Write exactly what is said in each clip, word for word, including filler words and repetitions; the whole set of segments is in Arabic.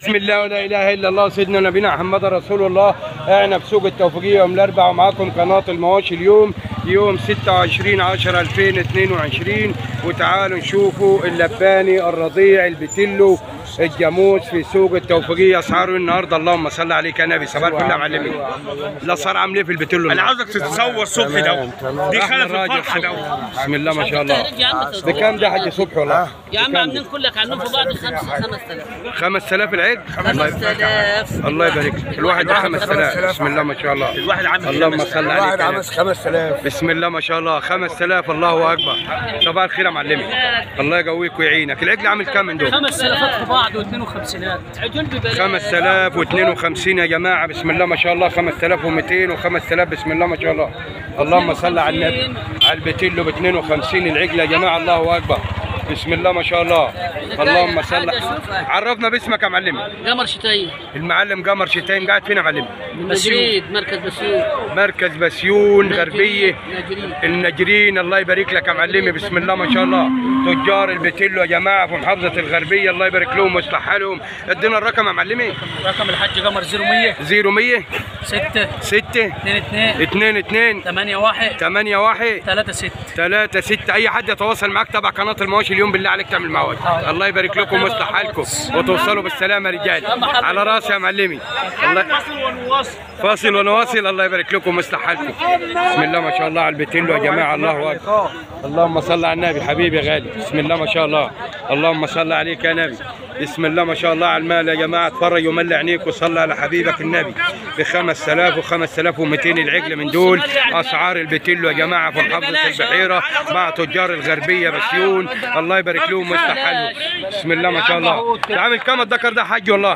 بسم الله ولا اله الا الله سيدنا نبينا محمد رسول الله. احنا في سوق التوفيقيه يوم الاربعاء ومعاكم قناه المواشي. اليوم يوم ستة وعشرين عشرة ألفين واثنين وعشرين، وتعالوا نشوفوا اللباني الرضيع البتلو الجاموس في سوق التوفيقيه. اسعاره النهارده اللهم صل عليك يا نبي. صباح الفل يا معلمين. الاسعار عامل ايه في البتلو؟ انا عاوزك تتصور صبحي ده دي خلف الفرحه ده. بسم الله ما شاء الله. بكام ده حاج صبحي والله؟ يا عم عاملين كلك عنهم في بعض خمسة آلاف. خمسة آلاف العيد؟ خمسة آلاف الله يبارك لك. الواحد ب خمسة آلاف. بسم الله ما شاء الله. الواحد عامل اللهم صل عليك. الواحد عامل خمسة آلاف. بسم الله ما شاء الله. خمسة آلاف. الله اكبر. صباح الخير يا معلمي. الله يقويك ويعينك. العجل عامل كام من دول؟ خمس آلاف في بعض واثنين وخمسينات. عجل ببلاش. خمسة آلاف واثنين وخمسين يا جماعه. بسم الله ما شاء الله. خمسة آلاف ومئتين وخمسة آلاف. بسم الله ما شاء الله. اللهم صل على النبي. على البتلو ب اثنين وخمسين العجل يا جماعه. الله اكبر. بسم الله ما شاء الله. اللهم صل. عرفنا باسمك يا معلمي. قمر شتايم. المعلم قمر شتايم. قاعد فين يا معلم؟ نجريد مركز بسيون. مركز بسيون غربيه نجريد. النجرين. الله يبارك لك يا معلمي. بسم الله ما شاء الله. تجار البتلو يا جماعه في محافظه الغربيه. الله يبارك لهم ويصلح حالهم. ادينا الرقم يا معلمي. رقم الحاج قمر صفر مية صفر مية ستة ستة اثنين اثنين اثنين اثنين ثمانية واحد ثمانية واحد ثلاثة ستة ثلاثة ستة. أي حد يتواصل معاك تبع قناة المواشي اليوم بالله عليك تعمل معاه. الله يبارك لكم ويصلح حالكم وتوصلوا بالسلامة يا رجال. على راسي يا معلمي. الله فاصل ونواصل. الله يبارك لكم ويصلح حالكم. بسم الله ما شاء الله على البتلو يا جماعة. الله أكبر. اللهم صل على النبي حبيبي غالي. بسم الله ما شاء الله. اللهم صل عليك يا نبي. بسم الله ما شاء الله على المال يا جماعة. اتفرج وملي عينيك وصلى على حبيبك النبي. ب خمسة آلاف و خمسة آلاف ومئتين العجل من دول. اسعار البتلو يا جماعه في محافظه البحيره مع تجار الغربيه بسيون. الله يبارك لهم ويفتح حالهم. بسم الله ما شاء الله. عامل كام الذكر ده حاج والله؟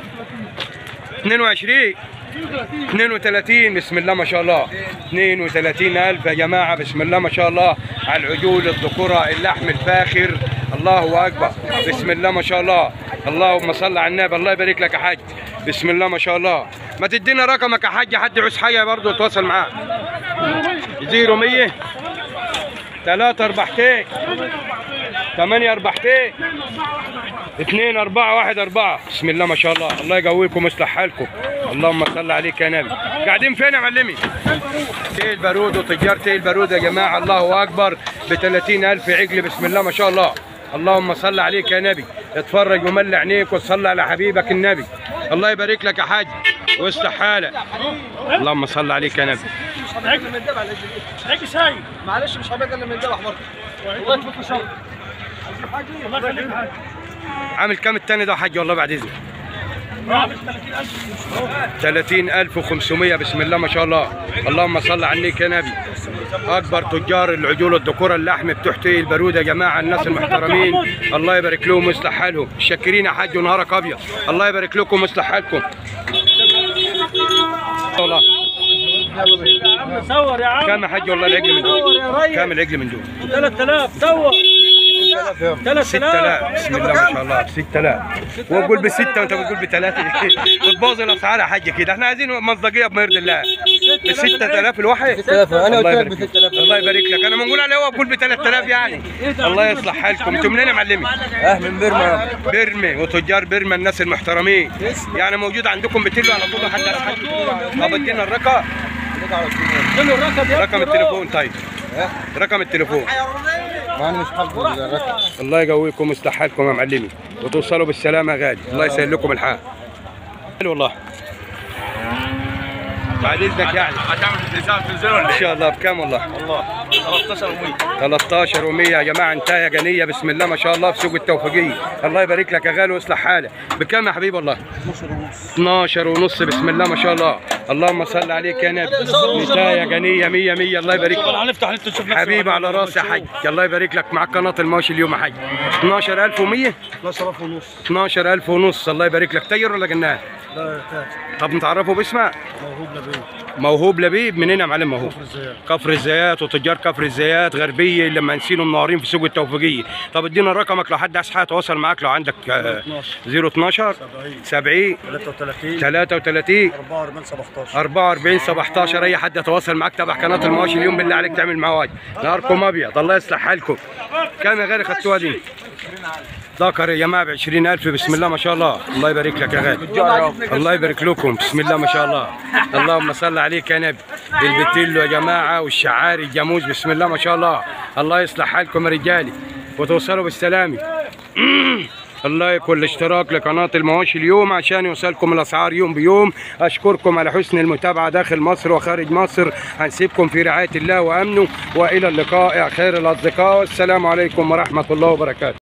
اثنين وعشرين اثنين وثلاثين. بسم الله ما شاء الله. اثنين وثلاثين ألف يا جماعه. بسم الله ما شاء الله على العجول الذكوره اللحم الفاخر. الله اكبر. بسم الله ما شاء الله. اللهم صل على النبي. الله يبارك لك يا حاج. بسم الله ما شاء الله. ما تدينا رقمك يا حاج. حد يعوز حاجه برضه يتواصل معاه. صفر مية ثلاثة أربعتين ثمانية أربعتين اثنين أربعة واحد أربعة. بسم الله ما شاء الله. الله يقويكم ويصلح حالكم. اللهم صل عليك يا نبي. قاعدين فين يا معلمي؟ تيل بارود وتجار تيل بارود يا جماعه. الله اكبر. ب ثلاثين ألف عجل. بسم الله ما شاء الله. اللهم صل عليك يا نبي. اتفرج وملي عينيك وصلي على حبيبك النبي. الله يبارك لك يا حاج ويصلح حالك. اللهم صل عليك يا نبي. عجل من الذبح عجل شاي معلش مش هبقى الا من الذبح برضه. والله تفك شر. الله يخليك يا حاج. عامل كام الثاني ده يا حاج والله بعد اذنك؟ ثلاثين ألف وخمسمية. بسم الله ما شاء الله. اللهم صل عليك يا نبي. اكبر تجار العجول الذكوره اللحم بتوع تيل البارود يا جماعه. الناس المحترمين. الله يبارك لهم ويصلح حالهم. شاكرين يا حاج ونهارك ابيض. الله يبارك لكم ويصلح حالكم. والله صور يا عم. كام يا حاج والله العجل من دول؟ كام العجل من دول؟ ثلاثة آلاف. صور ستة آلاف. بسم الله ما شاء الله. ستة آلاف. هو بقول بستة وانت بتقول بثلاثة. بتبوظ الاسعار يا حاج كده. احنا عايزين مصداقيه بما يرضي الله. ب ستة آلاف الواحد. ستة آلاف. انا الله قلت يبارك لك ب ستة آلاف. الله يبارك لك. انا بنقول عليه هو بقول ب ثلاثة آلاف يعني. الله يصلح حالكم. انتم منين يا معلمي؟ اه من بيرما. بيرمي وتجار بيرما الناس المحترمين. يعني موجود عندكم بتلو على طول حتى حد. طب ادينا الرقم. رقم التليفون. طيب رقم التليفون. ما انا مش حافظ الرقم. الله يقويكم ويصلح حالكم يا معلمي وتوصلوا بالسلامه يا غالي. الله يسهل لكم الحال. والله بعد اذنك يعني هتعمل التلفزيون تنزله ولا ان شاء الله. بكام والله؟ والله ثلاثة عشر ومية. ثلاثة عشر ومية يا جماعه. انتهى جنيه. بسم الله ما شاء الله في سوق التوفيقيه. الله يبارك لك يا غالي ويصلح حالك. بكام يا حبيبي والله؟ اثناشر ونص. بسم الله ما شاء الله. اللهم صل عليك يا نبي. انتهى جنيه مية مية. الله يبارك لك. هنفتح انت تشوف نفسك حبيبي على راسي يا حاج. الله يبارك لك. معاك قناه المواشي اليوم يا حاج. اثناشر ألف ومية. اثناشر ألف ونص. اثناشر ألف ونص. الله يبارك لك. طير ولا جناه؟ لا تاج. طب نتعرفوا باسمه؟ موهوب لبيب. موهوب لبيب. منين يا معلم موهوب؟ كفر الزيات. كفر الزيات وتجار كفر الزيات غربيه لما نسينهم منورين في سوق التوفيقيه. طب ادينا رقمك لو حد عايز حاجه يتواصل معاك لو عندك. صفر اثناشر سبعين ثلاثة وثلاثين ثلاثة وثلاثين أربعة وأربعين سبعتاشر أربعة وأربعين سبعتاشر. اي حد يتواصل معاك تبع قناه المواشي اليوم بالله عليك تعمل معاه واجب. نهاركم ابيض. الله يصلح حالكم. كام يا غالي خدتوها دي؟ ذكر يا جماعه ب عشرين ألف. بسم الله ما شاء الله. الله يبارك لك يا غالي. الله يبارك لكم. بسم الله ما شاء الله. اللهم صل عليك يا نبي. البتيلو يا جماعه والشعاري الجاموس. بسم الله ما شاء الله. الله يصلح حالكم يا رجالي وتوصلوا بالسلامه. الله يكون الاشتراك لقناه المواشي اليوم عشان يوصلكم الاسعار يوم بيوم. اشكركم على حسن المتابعه داخل مصر وخارج مصر. هنسيبكم في رعايه الله وامنه والى اللقاء يا خير الاصدقاء. السلام عليكم ورحمه الله وبركاته.